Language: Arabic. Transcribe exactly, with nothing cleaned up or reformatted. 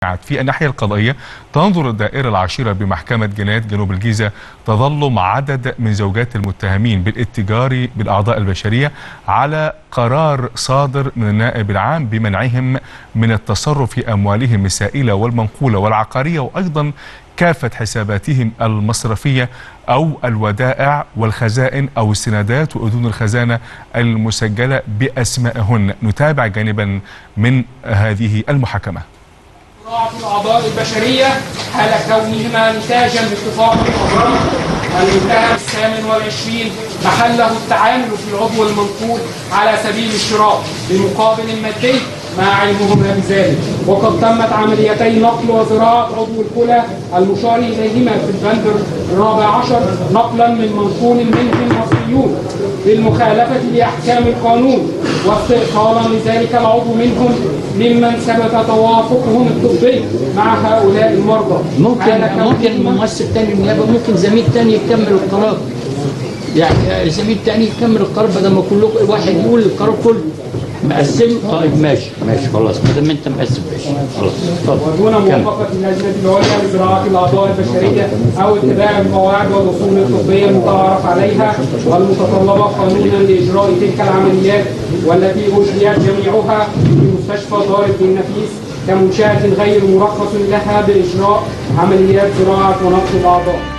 في الناحية القضائية، تنظر الدائرة العاشرة بمحكمة جنايات جنوب الجيزة تظلم عدد من زوجات المتهمين بالاتجار بالأعضاء البشرية على قرار صادر من النائب العام بمنعهم من التصرف في أموالهم السائلة والمنقولة والعقارية، وأيضا كافة حساباتهم المصرفية أو الودائع والخزائن أو السندات وأذون الخزانة المسجلة بأسمائهن. نتابع جانبا من هذه المحاكمة. الأعضاء البشرية حال كونهما نتاجا لاتفاق الأضرار المنتهى الثامن والعشرين محله التعامل في العضو المنقول على سبيل الشراء بمقابل مادي مع علمهما بذلك، وقد تمت عمليتي نقل وزراعة عضو الكلى المشار إليهما في البند الرابع عشر نقلا من منقول منهم مصريون بالمخالفة لأحكام القانون، واستئصالا لذلك العضو منهم ممن ثبت توافقهم الطبي مع هؤلاء المرضى. ممكن ممكن ممثل تاني النيابة، ممكن زميل تاني يكمل القرار، يعني زميل تاني يكمل القرار بدل ما كل واحد يقول القرار كله مقسم. طيب ماشي ماشي خلاص، ما دام انت مقسم ماشي خلاص. ودون موافقه اللجنه العليا لزراعه الاعضاء البشريه او اتباع القواعد والاصول الطبيه المتعارف عليها والمتطلبه قانونا لاجراء تلك العمليات، والتي اجريت جميعها في مستشفى دار الدين نفيس كمنشاه غير مرخص لها باجراء عمليات زراعه ونقل الاعضاء.